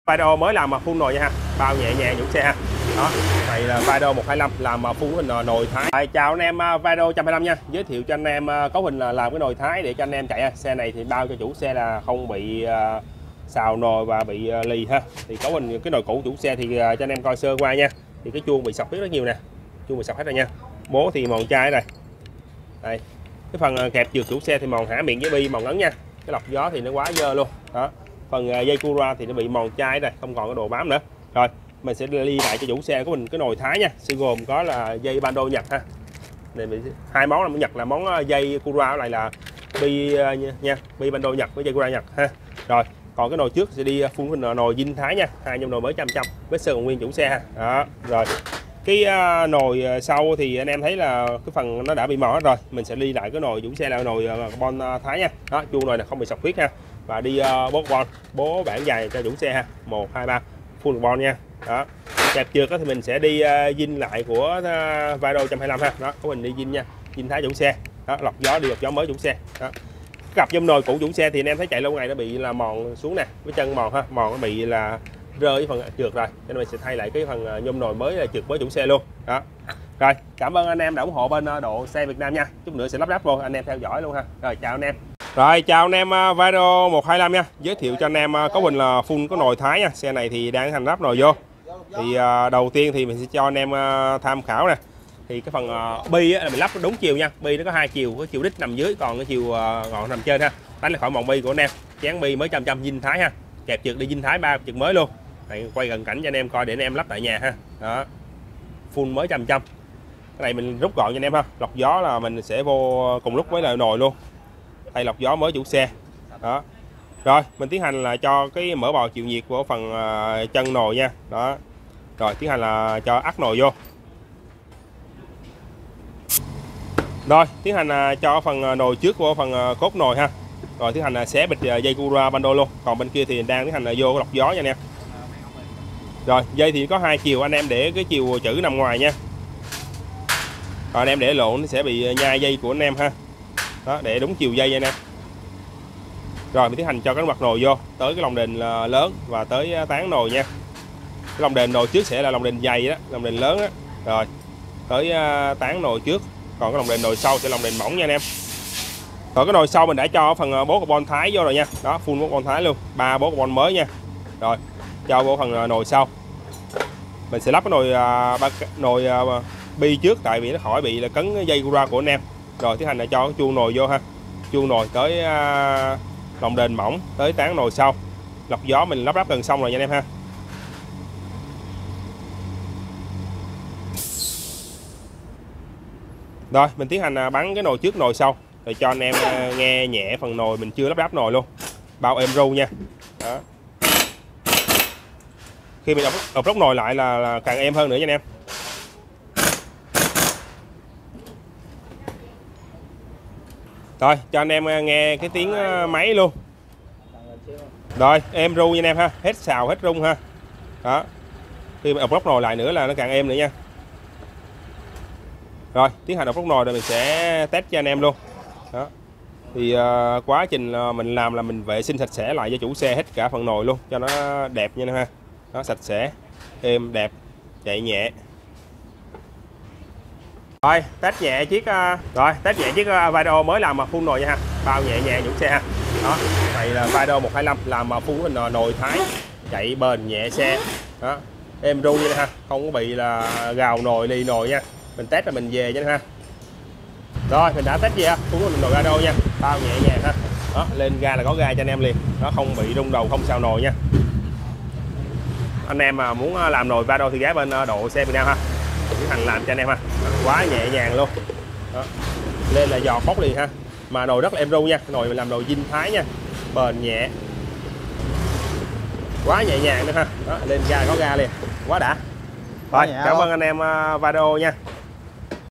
Fido mới làm mà phun nồi nha ha, bao nhẹ nhàng những xe ha. Đó, này là Fido 125 làm mà phun hình nồi Thái. Rồi, chào anh em, Fido 125 nha. Giới thiệu cho anh em cấu hình là làm cái nồi Thái để cho anh em chạy ha. Xe này thì bao cho chủ xe là không bị xào nồi và bị lì ha. Thì cấu hình cái nồi cũ chủ xe thì cho anh em coi sơ qua nha. Thì cái chuông bị sọc rất nhiều nè, chuông bị sọc hết rồi nha. Bố thì mòn chai đây. Đây. Cái phần kẹp trượt chủ xe thì mòn hả miệng với bi mòn ngấn nha. Cái lọc gió thì nó quá dơ luôn. Đó. Phần dây cura thì nó bị mòn chai đây, không còn cái đồ bám nữa. Rồi, mình sẽ ly lại cho chủ xe của mình cái nồi Thái nha. Sẽ gồm có là dây bando Nhật ha. Này hai món là món Nhật là món dây cura này là bi nha, bi bando Nhật với dây cura Nhật ha. Rồi, còn cái nồi trước sẽ đi phun hình nồi Vinh Thái nha, hai trong nồi mới 100 với sơn còn nguyên chủ xe ha. Đó, rồi. Cái nồi sau thì anh em thấy là cái phần nó đã bị mòn hết rồi. Mình sẽ ly lại cái nồi chủ xe là nồi carbon Thái nha. Đó, chuông nồi này không bị sọc huyết ha. Và đi bố carbon, bố bản dài cho chủ xe ha. 1 2 3 full carbon nha. Đó. Kẹp trượt thì mình sẽ đi zin lại của Fido 125 ha. Đó, của mình đi zin nha. Zin Thái chủ xe. Đó, lọc gió đi lọc gió mới chủ xe. Đó. Gặp trong nồi cũ chủ xe thì anh em thấy chạy lâu ngày nó bị là mòn xuống nè, cái chân mòn ha, mòn nó bị là rơi cái phần trượt rồi, cho nên mình sẽ thay lại cái phần nhôm nồi mới là trượt với chủ xe luôn. Đó. Rồi, cảm ơn anh em đã ủng hộ bên Độ Xe Việt Nam nha. Chút nữa sẽ lắp ráp vô, anh em theo dõi luôn ha. Rồi, chào anh em. Rồi, chào anh em, Fido 125 nha. Giới thiệu cho anh em có bình là phun có nồi Thái nha. Xe này thì đang hành lắp nồi vô. Thì đầu tiên thì mình sẽ cho anh em tham khảo nè. Thì cái phần bi là mình lắp đúng chiều nha. Bi nó có hai chiều, có chiều đít nằm dưới, còn cái chiều ngọn nằm trên ha. Đánh là khỏi mỏng bi của anh em. Chén bi mới 100 Vinh Thái ha. Kẹp trượt đi Vinh Thái 3 trượt mới luôn. Đây, quay gần cảnh cho anh em coi để anh em lắp tại nhà ha. Đó. Full mới 100. Cái này mình rút gọn cho anh em ha. Lọc gió là mình sẽ vô cùng lúc với lại nồi luôn. Thay lọc gió mới chủ xe. Đó. Rồi, mình tiến hành là cho cái mỡ bò chịu nhiệt của phần chân nồi nha. Đó. Rồi, tiến hành là cho ắt nồi vô. Rồi, tiến hành cho phần nồi trước của phần cốt nồi ha. Rồi tiến hành là xé bịch dây cura bando luôn. Còn bên kia thì đang tiến hành là vô lọc gió nha anh em. Rồi, dây thì có hai chiều, anh em để cái chiều chữ nằm ngoài nha. Rồi anh em để lộn nó sẽ bị nhai dây của anh em ha. Đó, để đúng chiều dây nha anh em. Rồi mình tiến hành cho cái mặt nồi vô tới cái lồng đền lớn và tới tán nồi nha. Cái lồng đền nồi trước sẽ là lồng đền dày đó, lồng đền lớn đó. Rồi tới tán nồi trước, còn cái lồng đền nồi sau sẽ lồng đền mỏng nha anh em. Rồi cái nồi sau mình đã cho phần bố carbon Thái vô rồi nha. Đó, full bố carbon Thái luôn, 3 bố carbon mới nha. Rồi cho vô phần nồi sau. Mình sẽ lắp cái nồi bi trước, tại vì nó khỏi bị là cấn dây cura của anh em. Rồi tiến hành là cho cái chuông nồi vô ha. Chuông nồi tới lồng đền mỏng, tới tán nồi sau. Lọc gió mình lắp ráp gần xong rồi nha anh em ha. Rồi mình tiến hành bắn cái nồi trước nồi sau, rồi cho anh em nghe nhẹ phần nồi mình chưa lắp ráp nồi luôn. Bao êm ru nha. Đó. Khi mình ộp lốc nồi lại là càng êm hơn nữa nha anh em. Rồi cho anh em nghe cái tiếng máy luôn. Rồi êm ru nha anh em ha, hết xào hết rung ha. Đó. Khi mình ộp lốc nồi lại nữa là nó càng êm nữa nha. Rồi tiến hành ộp lốc nồi rồi mình sẽ test cho anh em luôn. Đó. Thì quá trình mình làm là mình vệ sinh sạch sẽ lại cho chủ xe hết cả phần nồi luôn cho nó đẹp nha anh em ha. Nó sạch sẽ, êm đẹp, chạy nhẹ. Rồi test nhẹ chiếc Fido mới làm mà phun nồi nha ha, bao nhẹ nhàng chủ xe ha. Đó, này là Fido 125 làm mà phun hình nồi Thái, chạy bền nhẹ xe. Đó, êm ru nha ha, không có bị là gào nồi lì nồi nha. Mình test là mình về cho ha. Rồi mình đã test gì ha, phun hình nồi Fido nha, bao nhẹ nhàng ha. Đó, lên ga là có ga cho anh em liền, nó không bị rung đầu, không xào nồi nha. Anh em mà muốn làm nồi Fido thì ghé bên Độ Xe Việt Nam ha, tiến hành làm cho anh em ha. Quá nhẹ nhàng luôn. Đó. Lên là giọt bóc liền ha, mà nồi rất là êm ru nha. Nồi mình làm nồi Vinh Thái nha, bền nhẹ, quá nhẹ nhàng nữa ha. Đó, lên ga có ga liền, quá đã. Rồi cảm ơn anh em Fido nha.